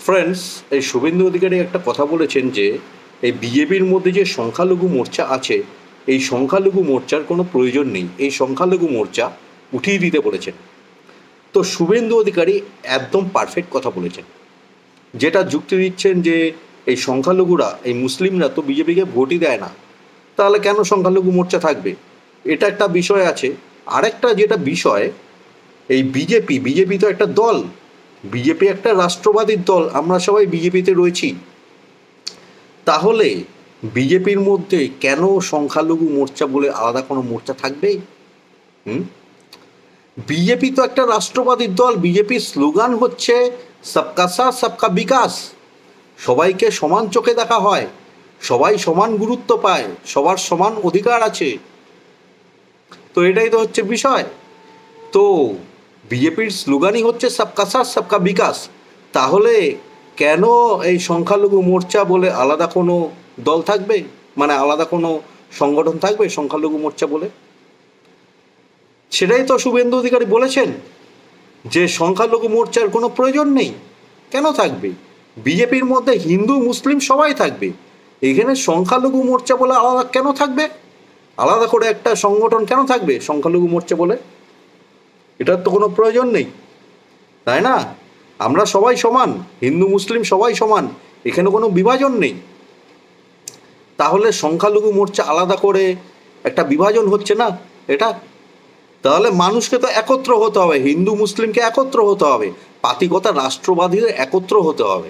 Friends, এই শুভেন্দু অধিকারী একটা কথা বলেছেন যে এই বিজেপির মধ্যে যে সংখ্যালঘু মোর্চা আছে, এই সংখ্যালঘু মোর্চার কোনো প্রয়োজন নেই, এই সংখ্যালঘু মোর্চা উঠিয়ে দিতে বলেছেন। তো শুভেন্দু অধিকারী একদম পারফেক্ট কথা বলেছেন, যেটা যুক্তি দিচ্ছেন যে এই সংখ্যালঘুরা, এই মুসলিমরা তো বিজেপিকে ভোটই দেয় না, তাহলে কেন সংখ্যালঘু মোর্চা থাকবে? এটা একটা বিষয় আছে। আরেকটা যেটা বিষয়, এই বিজেপি তো একটা দল, বিজেপি একটা রাষ্ট্রবাদী দল, আমরা সবাই বিজেপিতে রয়েছি। তাহলে বিজেপির মধ্যে কেন সংখ্যালঘু মোর্চা বলে আলাদা কোনো মোর্চা থাকবে? বিজেপি তো একটা রাষ্ট্রবাদী দল, বিজেপির স্লোগান হচ্ছে সবকা সাথ সবকা বিকাশ। সবাইকে সমান চোখে দেখা হয়, সবাই সমান গুরুত্ব পায়, সবার সমান অধিকার আছে। তো এটাই তো হচ্ছে বিষয়। তো বিজেপির স্লোগানই হচ্ছে সবকা সাথ সবকা বিকাশ। তাহলে কেন এই সংখ্যালঘু মোর্চা বলে আলাদা কোনো দল থাকবে, মানে আলাদা কোনো সংগঠন থাকবে সংখ্যালঘু মোর্চা বলে? সেটাই তো শুভেন্দু অধিকারী বলেছেন যে সংখ্যালঘু মোর্চার কোনো প্রয়োজন নেই। কেন থাকবে? বিজেপির মধ্যে হিন্দু মুসলিম সবাই থাকবে, এখানে সংখ্যালঘু মোর্চা বলে আলাদা কেন থাকবে? আলাদা করে একটা সংগঠন কেন থাকবে সংখ্যালঘু মোর্চা বলে? এটার তো কোনো প্রয়োজন নেই, তাই না? আমরা সবাই সমান, হিন্দু মুসলিম সবাই সমান, এখানে কোনো বিভাজন নেই। তাহলে সংখ্যালঘু মোর্চা আলাদা করে একটা বিভাজন হচ্ছে না এটা? তাহলে মানুষকে তো একত্র হতে হবে, হিন্দু মুসলিমকে একত্র হতে হবে, পাতিকতা রাষ্ট্রবাদীদের একত্র হতে হবে।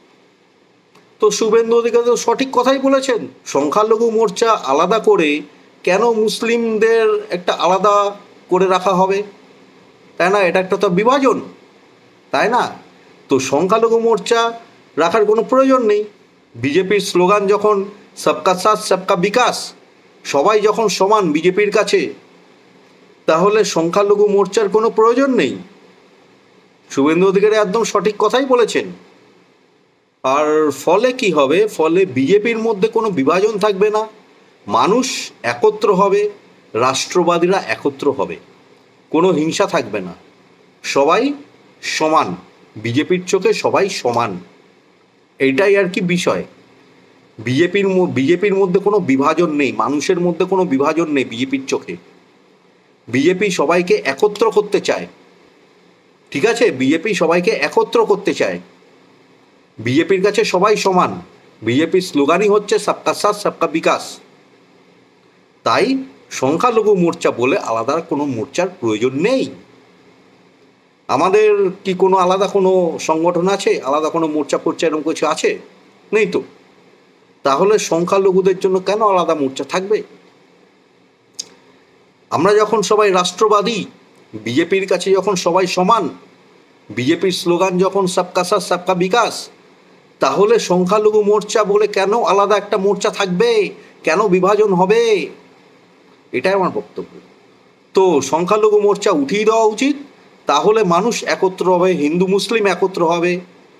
তো শুভেন্দু অধিকারী তো সঠিক কথাই বলেছেন, সংখ্যালঘু মোর্চা আলাদা করে কেন মুসলিমদের একটা আলাদা করে রাখা হবে, তাই না? এটা একটা তো বিভাজন, তাই না? তো সংখ্যালঘু মোর্চা রাখার কোনো প্রয়োজন নেই। বিজেপির স্লোগান যখন সবকা সাথ সবকা বিকাশ, সবাই যখন সমান বিজেপির কাছে, তাহলে সংখ্যালঘু মোর্চার কোনো প্রয়োজন নেই। শুভেন্দু অধিকারী একদম সঠিক কথাই বলেছেন। আর ফলে কি হবে? ফলে বিজেপির মধ্যে কোনো বিভাজন থাকবে না, মানুষ একত্র হবে, রাষ্ট্রবাদীরা একত্র হবে, কোনো হিংসা থাকবে না, সবাই সমান, বিজেপির চোখে সবাই সমান। এইটাই আর কি বিষয়। বিজেপির মধ্যে কোনো বিভাজন নেই, মানুষের মধ্যে কোনো বিভাজন নেই বিজেপির চোখে। বিজেপি সবাইকে একত্র করতে চায়, ঠিক আছে? বিজেপি সবাইকে একত্র করতে চায়, বিজেপির কাছে সবাই সমান, বিজেপির স্লোগানই হচ্ছে সবকা সাথ সবকা বিকাশ। তাই সংখ্যালঘু মোর্চা বলে আলাদা কোনো মোর্চার প্রয়োজন নেই। আমাদের কি কোনো আলাদা কোনো সংগঠন আছে, আলাদা কোনো মোর্চা ফোর্চা এরকম কিছু আছে? নেই তো। তাহলে সংখ্যালঘুদের জন্য কেন আলাদা মোর্চা থাকবে? আমরা যখন সবাই রাষ্ট্রবাদী, বিজেপির কাছে যখন সবাই সমান, বিজেপির স্লোগান যখন সবকা সাথ সবকা বিকাশ, তাহলে সংখ্যালঘু মোর্চা বলে কেন আলাদা একটা মোর্চা থাকবে, কেন বিভাজন হবে? এটাই আমার বক্তব্য। তো সংখ্যালঘু মোর্চা উঠিয়ে দেওয়া উচিত, তাহলে মানুষ একত্র হবে, হিন্দু মুসলিম একত্র হবে,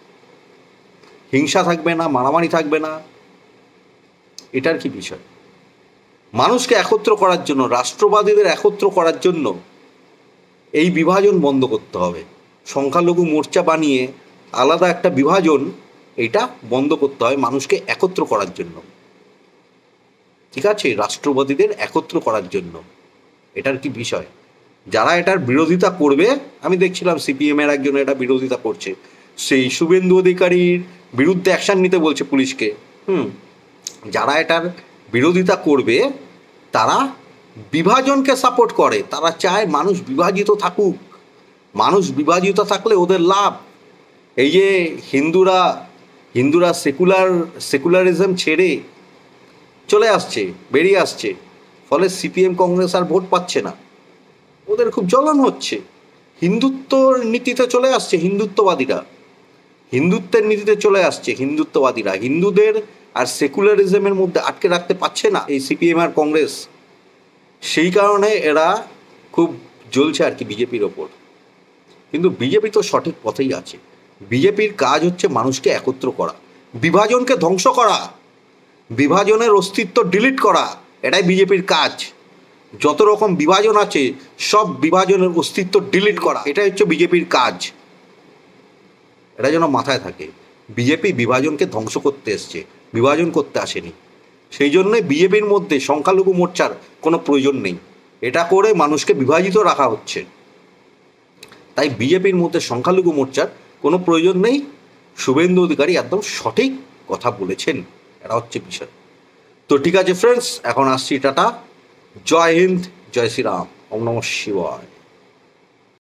হিংসা থাকবে না, মারামারি থাকবে না। এটার কি বিষয়? মানুষকে একত্র করার জন্য, রাষ্ট্রবাদীদের একত্র করার জন্য এই বিভাজন বন্ধ করতে হবে। সংখ্যালঘু মোর্চা বানিয়ে আলাদা একটা বিভাজন, এটা বন্ধ করতে হয় মানুষকে একত্র করার জন্য, ঠিক আছে? রাষ্ট্রবাদীদের একত্র করার জন্য। এটার কি বিষয়? যারা এটার বিরোধিতা করবে, আমি দেখছিলাম সিপিএমের একজন এটা বিরোধিতা করছে, সেই শুভেন্দু অধিকারীর বিরুদ্ধে অ্যাকশান নিতে বলছে পুলিশকে। যারা এটার বিরোধিতা করবে তারা বিভাজনকে সাপোর্ট করে, তারা চায় মানুষ বিভাজিত থাকুক, মানুষ বিভাজিত থাকলে ওদের লাভ। এই যে হিন্দুরা সেকুলারিজম ছেড়ে চলে আসছে, বেরিয়ে আসছে, ফলে সিপিএম কংগ্রেস আর ভোট পাচ্ছে না, ওদের খুব জ্বলন হচ্ছে। হিন্দুত্বর নীতিতে চলে আসছে হিন্দুত্ববাদীরা, হিন্দুত্বের নীতিতে চলে আসছে হিন্দুত্ববাদীরা, হিন্দুদের আর সেকুলারিজমের মধ্যে আটকে রাখতে পারছে না এই সিপিএম আর কংগ্রেস। সেই কারণে এরা খুব জ্বলছে আর কি বিজেপির ওপর। কিন্তু বিজেপি তো সঠিক পথেই আছে। বিজেপির কাজ হচ্ছে মানুষকে একত্র করা, বিভাজনকে ধ্বংস করা, বিভাজনের অস্তিত্ব ডিলিট করা, এটাই বিজেপির কাজ। যত রকম বিভাজন আছে সব বিভাজনের অস্তিত্ব ডিলিট করা, এটাই হচ্ছে বিজেপির কাজ। এটা যেন মাথায় থাকে। বিজেপি বিভাজনকে ধ্বংস করতে এসছে, বিভাজন করতে আসেনি। সেই জন্যই বিজেপির মধ্যে সংখ্যালঘু মোর্চার কোনো প্রয়োজন নেই, এটা করে মানুষকে বিভাজিত রাখা হচ্ছে। তাই বিজেপির মধ্যে সংখ্যালঘু মোর্চার কোনো প্রয়োজন নেই। শুভেন্দু অধিকারী একদম সঠিক কথা বলেছেন, এটা হচ্ছে বিষয়। তো ঠিক আছে ফ্রেন্ডস, এখন আসছি, টাটা, জয় হিন্দ, জয় শ্রীরাম, ওম নমঃ শিবায়।